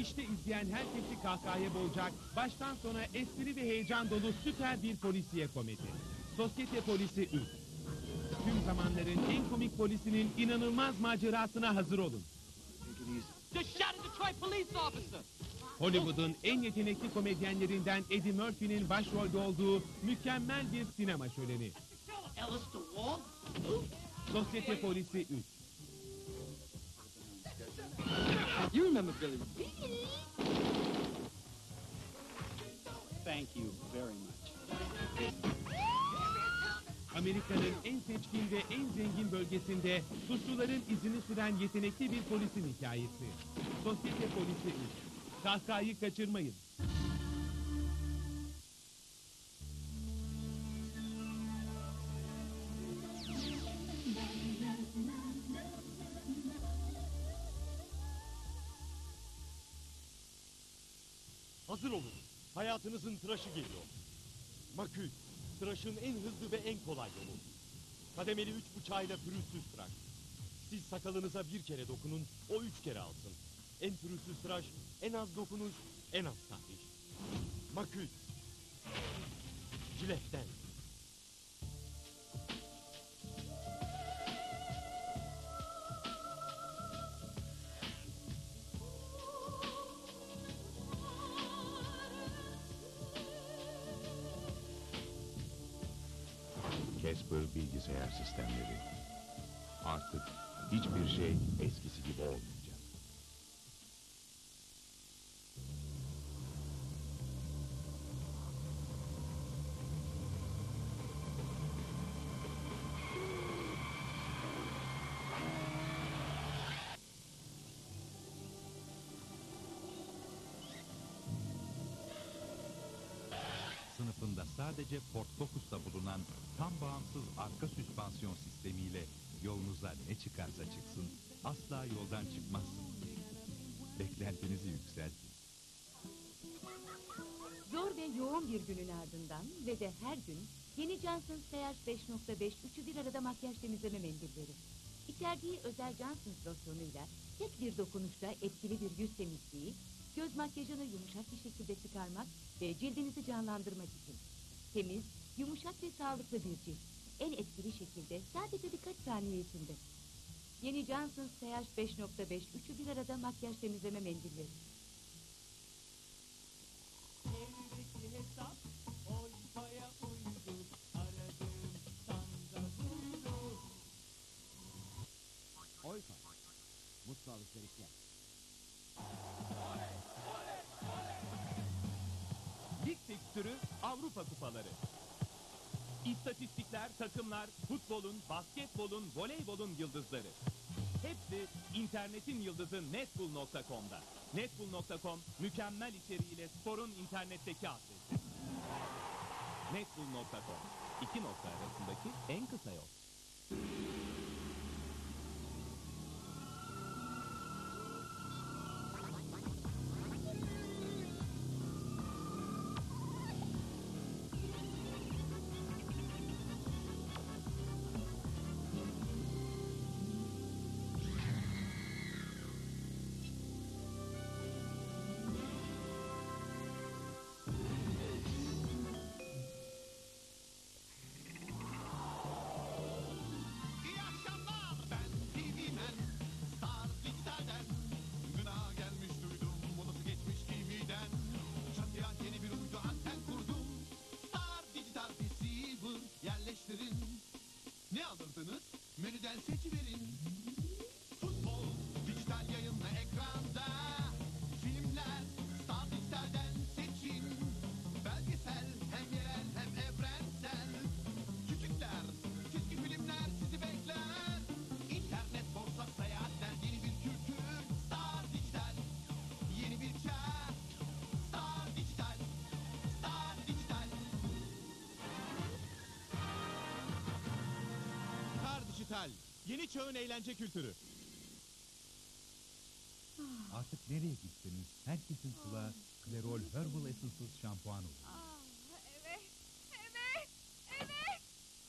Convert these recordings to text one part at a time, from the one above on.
İşte izleyen herkesi kahkahaya boğacak, baştan sona espri ve heyecan dolu süper bir polisiye komedi. Sosyete Polisi 3. Tüm zamanların en komik polisinin inanılmaz macerasına hazır olun. Just shot at Detroit police officer. Hollywood'un en yetenekli komedyenlerinden Eddie Murphy'nin başrolde olduğu mükemmel bir sinema şöleni. Ellis DeWalt? Sosyete Polisi 3. You remember Billy? Thank you very much. Amerika'nın en seçkin ve en zengin bölgesinde suçluların izini süren yetenekli bir polisin hikayesi. Sosyete Polisi 3. Kahkahayı kaçırmayın. Hazır olun. Hayatınızın tıraşı geliyor. Makül, tıraşın en hızlı ve en kolay yolu. Kademeli 3 bıçağıyla pürüzsüz tıraş. Siz sakalınıza bir kere dokunun, o 3 kere alsın. En pürüzsüz tıraş, en az dokunuş, en az tahriş. Makül. Jiletten. Casper bilgisayar sistemleri. Artık hiçbir şey eskisi gibi olmayacak. Sınıfında sadece Ford Focus'ta bulunan tam bağımsız arka süspansiyon sistemiyle yolunuza ne çıkarsa çıksın asla yoldan çıkmazsınız. Beklentinizi yükseltin. Zor ve yoğun bir günün ardından ve de her gün yeni Johnson's CH5.5 üçü bir arada makyaj temizleme mendilleri. İçerdiği özel Johnson's losyonuyla tek bir dokunuşta etkili bir yüz temizliği, göz makyajını yumuşak bir şekilde çıkarmak ve cildinizi canlandırmak için. Temiz, yumuşak ve sağlıklı bir cilt. En etkili şekilde sadece birkaç saniye içinde. Yeni Johnson's CH5.5 üçü bir arada makyaj temizleme mendilleri. Evdeki hesap Oypa'ya uydu. Aradım Sandra buldu. Oypa. Mutlu alışverişler. Lig fikstürü Avrupa Kupaları. İstatistikler, takımlar, futbolun, basketbolun, voleybolun yıldızları. Hepsi internetin yıldızı Netbull.com'da. Netbull.com mükemmel içeriğiyle sporun internetteki adresi. Netbull.com. İki nokta arasındaki en kısa yol. İyi akşamlar, ben TV Man, Star Dijital'den. Gına gelmiş duydum, modası geçmiş TV'den. Çatıya yeni bir uydu anten kurdum. Star Dijital Receiver yerleştirin. Ne alırdınız? Menüden seçiverin. Futbol, dijital yayınla ekranda. Filmler, Star Dijital'den seçin. Belgesel, hem yerel hem evrensel. Küçükler, çizgi filmler sizi bekler. İnternet, borsa, seyahatler, yeni bir kültür. Star Dijital, yeni bir çağ. Star Dijital, Star Dijital. Star Dijital, yeni çağın eğlence kültürü. Artık nereye gitseniz herkesin kulağı Clairol Herbal Essences şampuan olur. Evet, evet, evet.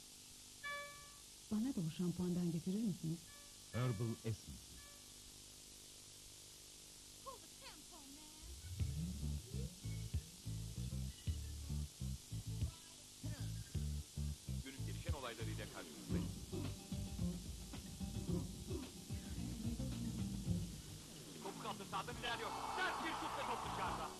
Bana da o şampuandan getirir misiniz? Herbal Essences. Pull the tampon, man. şeyler yok. Sert bir şutla top dışarıda.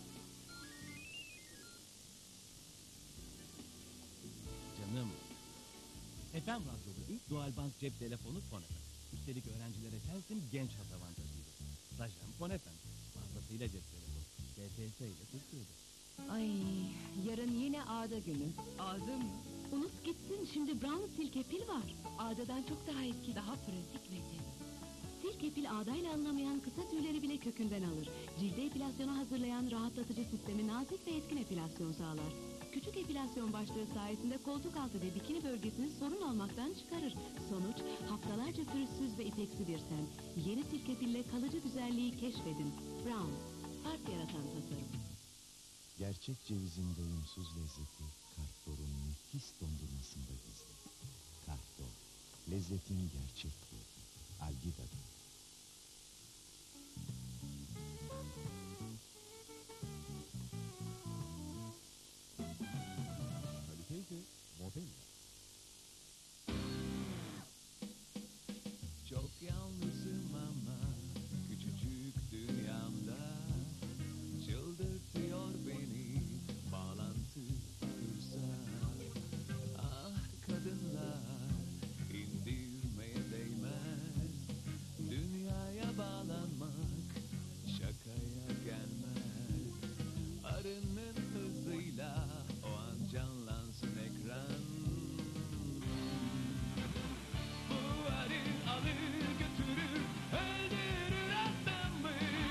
Canım. FM radyolu ilk dual band cep telefonu Fonefem. Üstelik öğrencilere sensin genç hat avantajıyla. Rajem Fonefem. Fazlasıyla cep telefonu. BTS ile Türkiye'de. Ay, yarın yine ağda günü. Ağda mı? Unut gitsin, şimdi Brown silke pil var. Ağdadan çok daha etkili, daha pratik ve temiz. Silke pil ağdayla alınamayan kısa tüyleri bile kökünden alır. Cilde epilasyonu hazırlayan rahatlatıcı sistemi nazik ve etkin epilasyon sağlar. Küçük epilasyon başlığı sayesinde koltuk altı ve bikini bölgesini sorun olmaktan çıkarır. Sonuç, haftalarca pürüzsüz ve ipeksi bir ten. Yeni silke pille kalıcı güzelliği keşfedin. Brown, fark yaratan tasarım. Gerçek cevizin doyumsuz lezzeti Kartdor'un nefis dondurmasında gizli. Kartdor, lezzetin gerçek ruhu. Algida'da. Kaliteydi, modern. Çok yalnızım ama küçücük dünyamda çıldırtıyor beni bağlantı kursa. Ah kadınlar indirmeye değmez, dünyaya bağlanmak şakaya gelmez. Arının hızıyla o an canlansın ekran. Bu arı alır götürür, öldürür adamı.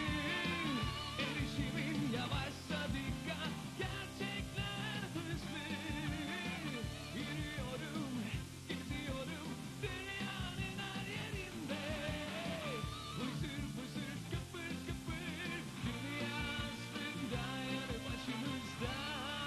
Erişimin yavaşsa dikkat, gerçekler hızlı. Yürüyorum, geziyorum dünyanın her yerinde. Huzur huzur kıpır kıpır, dünya aslında yanı başımızda.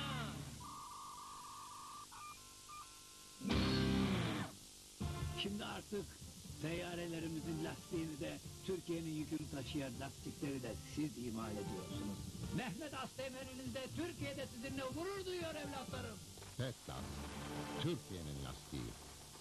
Şimdi artık seyyarelerimizin lastiğini de Türkiye'nin yükünü taşıyan lastikleri de siz imal ediyorsunuz. Mehmet Asdemir'iniz de Türkiye'de sizinle gurur duyuyor evlatlarım. Petlas, Türkiye'nin lastiği.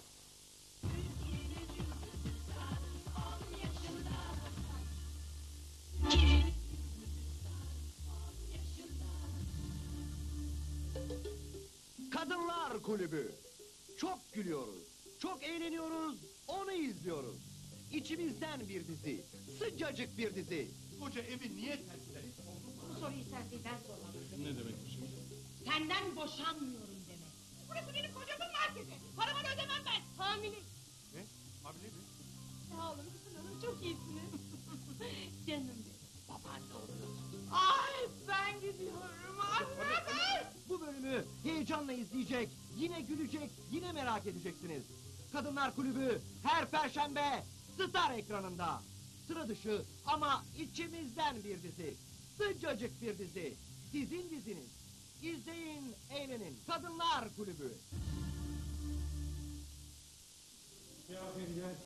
Kadınlar Kulübü. Çok gülüyoruz, çok eğleniyoruz, onu izliyoruz. İçimizden bir dizi, sıcacık bir dizi. Koca evi niye terk eder? Bu soruyu sen sormalısın. Ne demek bu şimdi? Senden boşanmıyorum demek. Burası benim kocamın marketi. Paramı ödemem ben. Hamile. Ne? Hamile mi? Sağ olun kızım hanım, çok iyisiniz. Canım benim. Babaanne oluyorsun. Ay ben gidiyorum. Anne. Bu bölümü heyecanla izleyecek, yine gülecek, yine merak edeceksiniz. Kadınlar Kulübü her perşembe Star ekranında. Sıra dışı ama içimizden bir dizi. Sıcacık bir dizi. Sizin diziniz. İzleyin, eğlenin. Kadınlar Kulübü. Ya Feride,